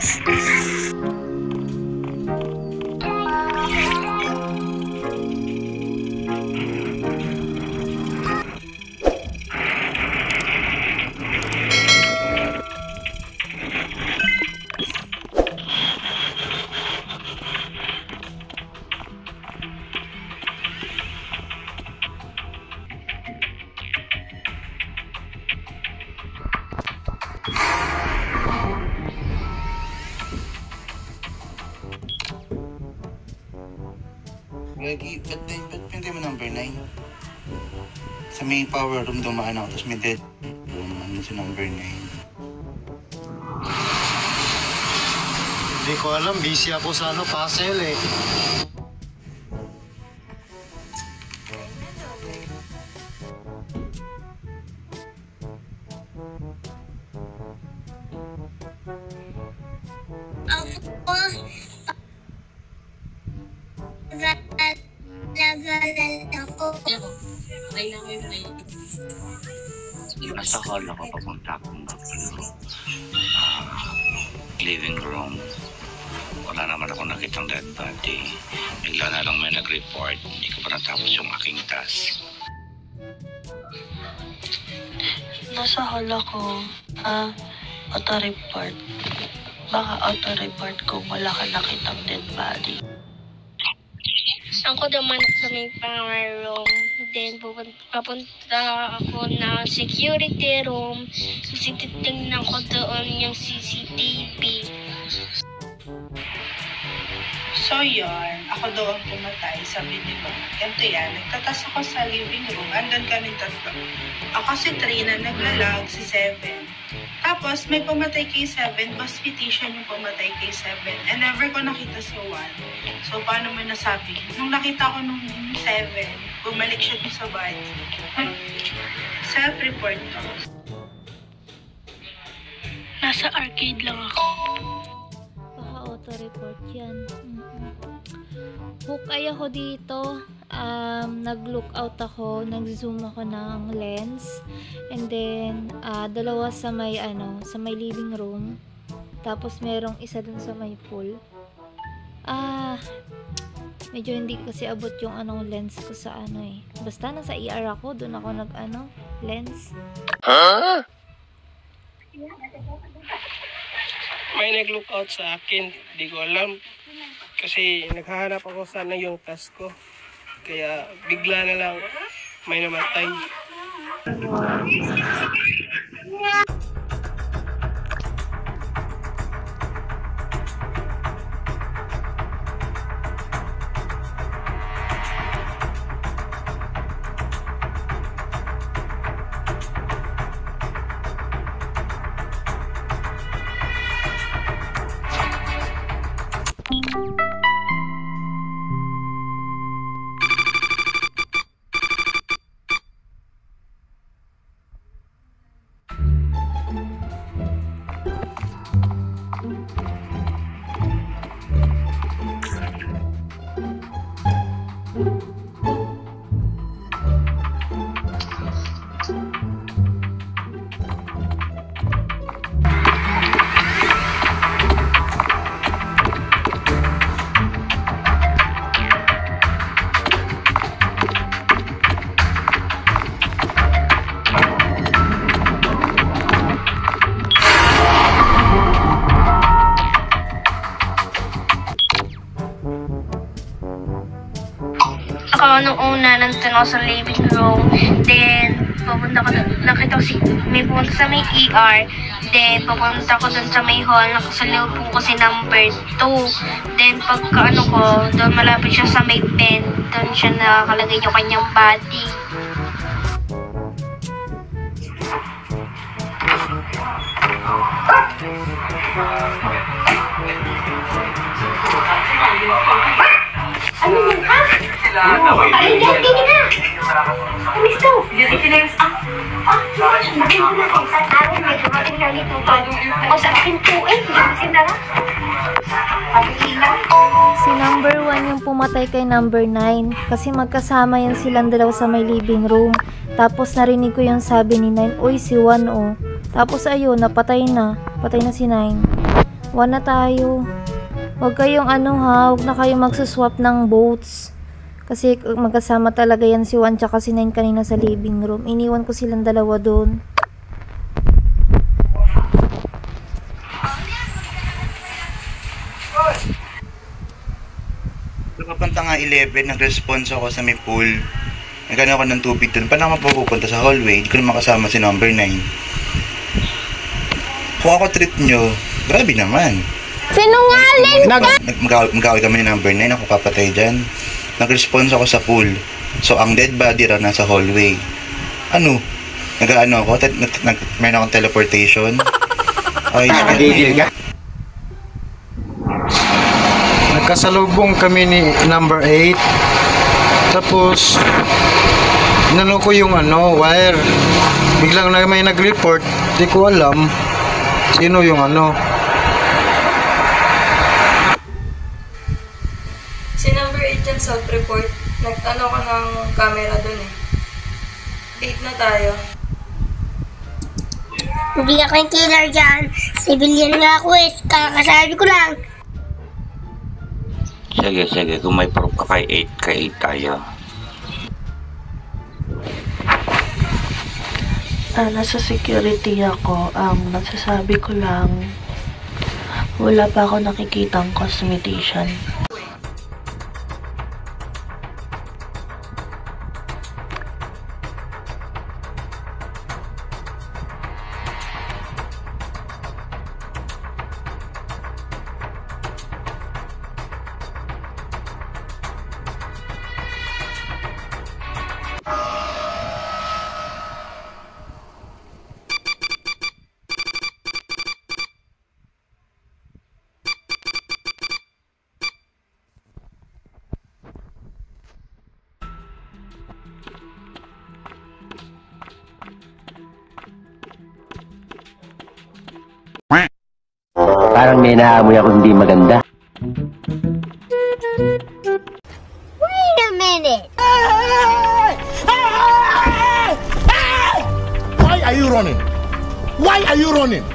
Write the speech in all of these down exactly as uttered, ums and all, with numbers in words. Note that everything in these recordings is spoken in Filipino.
Lagi, ba't hindi mo number nine? Sa may power room dumaan ako, tapos may dead room, ano sa number nine? Hindi ko alam, busy ako sa ano, puzzle eh. Nasa hall ako papunta akong uh, living room. Wala naman ako nakitang dead body. Bigla na lang may nag-report. Hindi ko pa natapos yung aking task. Nasa hall ako. Ah, auto-report. Baka auto-report kung wala ka nakitang dead body. Ako naman sa may power room. Then, papunta ako ng security room. Kasi titignan ko doon yung C C T V. So yun, ako doon pumatay, sabi ni Mom. Ganito yan, nagtatas ako sa living room, andun kami tatlo. Ako si Trina, naglalag si Seven. Tapos may pumatay kay Seven, hospitation yung pumatay kay Seven. And never ko nakita si One. So paano mo nasabi? Nung nakita ko nung Seven, bumalik siya dun sa body. Self-report to. Nasa arcade lang ako. Baka auto-report yan. Mm-hmm. Hook ay ako dito. Um, nag-lookout ako. Nag-zoom ako ng lens. And then, uh, dalawa sa may, ano, sa may living room. Tapos, merong isa dun sa may pool. Ah, medyo hindi kasi abot yung anong lens ko sa ano eh. Basta nasa E R ako. Dun ako nag-ano, lens. Huh? May nag-lookout sa akin, di ko alam. Kasi naghahanap ako sana yung task ko. Kaya bigla na lang may namatay. Ako nung una, nandun ako sa living room. Then, papunta ko, nakita ko si, may pumunta sa may E R. Then, papunta ko dun sa may hall, nakasalubong ko si number two. Then, pagka ano ko, doon malapit siya sa may pen. Doon siya nakalagay yung kanyang body. Ano yun ka? Ay, yan, tingin na! Amis daw! Yan, tingin na! Ah, ah, nakin ko na sa isang araw, may dumating na nito. Ako sa akin po eh, kasi na lang. Si number one yung pumatay kay number nine. Kasi magkasama yan silang dalawa sa may living room. Tapos narinig ko yung sabi ni nine, uy, si one oh. Tapos ayun, napatay na. Patay na si nine. One na tayo. Huwag kayong ano ha, huwag na kayong magsuswap ng boats. Kasi magkasama talaga yan si one tsaka si nine kanina sa living room. Iniwan ko silang dalawa doon. Nakapunta nga eleven, nag-response ako sa may pool. Nagkano ako ng tubig doon. Paano ako mapupunta sa hallway? Hindi ko na makasama si number nine. Kung ako treat nyo, grabe naman. Sinungaling ka! Mag-away kami ni number nine, ako papatay dyan. Nag-response ako sa pool. So, ang dead body raw nasa hallway. Ano? Nag-ano ako? Meron akong teleportation. Ay, Nagigil ka? Nagkasalubong kami ni number eight. Tapos, inano ko yung ano, wire. Biglang na may nag-report. Di ko alam sino yung ano. Si number eight yan self-report. Nagtano ka ng camera dun eh. eight na tayo. Hindi ako yung killer dyan. Civilian nga ako eh. Kakasabi ko lang. Sige, sige. Kung may proof ka kay eight, kay eight tayo. Ah, nasa security ako. Um, nasasabi ko lang, wala pa ako nakikitang cosmetician. Parang may naamoy ako hindi maganda. Wait a minute! Why are you running? Why are you running?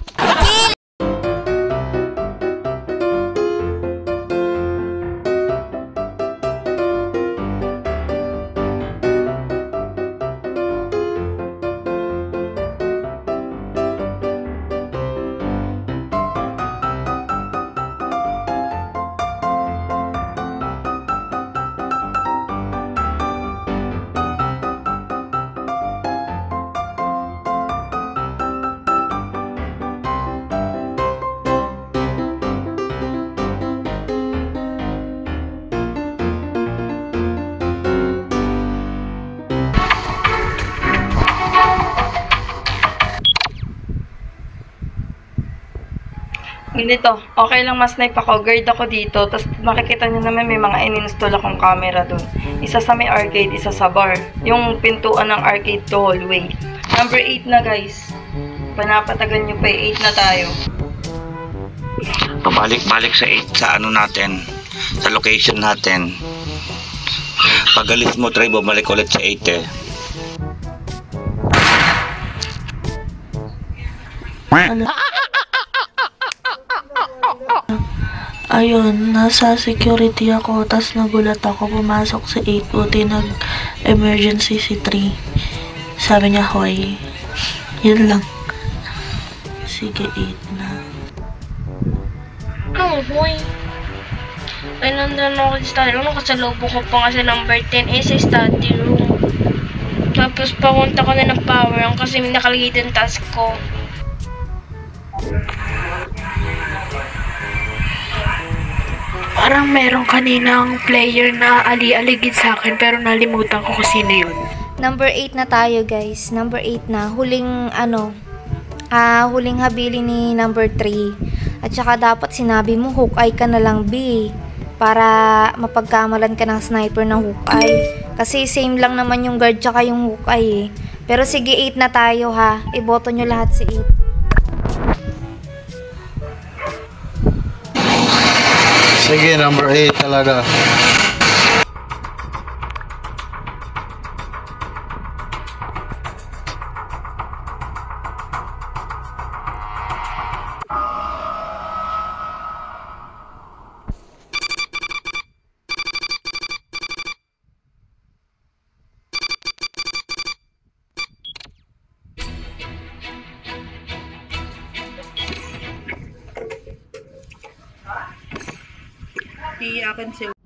Ganito, okay lang mas snipe ako, guard ako dito, tapos makikita nyo naman may mga in-install akong camera dun. Isa sa may arcade, isa sa bar. Yung pintuan ng arcade to hallway. Number eight na guys. Panapatagan nyo pa, eight na tayo. Pabalik-balik sa eight sa ano natin, sa location natin. Pag alis mo, try bumalik ulit sa eight eh. Ano? Ayun, nasa security ako, tas nagulat ako, pumasok sa eight, buti nag-emergency si three. Sabi niya, hoy. Yun lang. Sige, eight na. Ano, hoy? Ay, nandun ako sa study room, nakasalubong ko pa nga sa number ten, eh, sa study room. Tapos, papunta ko na ng power room kasi may nakalagay din task ko. Parang meron kaninang player na ali-aligid sa akin pero nalimutan ko kung sino yun. Number eight na tayo guys. Number eight na. Huling ano, ah, huling habili ni number three. At saka dapat sinabi mo Hawkeye ka na lang B. Para mapagkamalan ka ng sniper ng Hawkeye. Kasi same lang naman yung guard tsaka yung Hawkeye eh. Pero sige eight na tayo ha. Iboto nyo lahat si eight. Sige, number eight talaga. Iiyakan si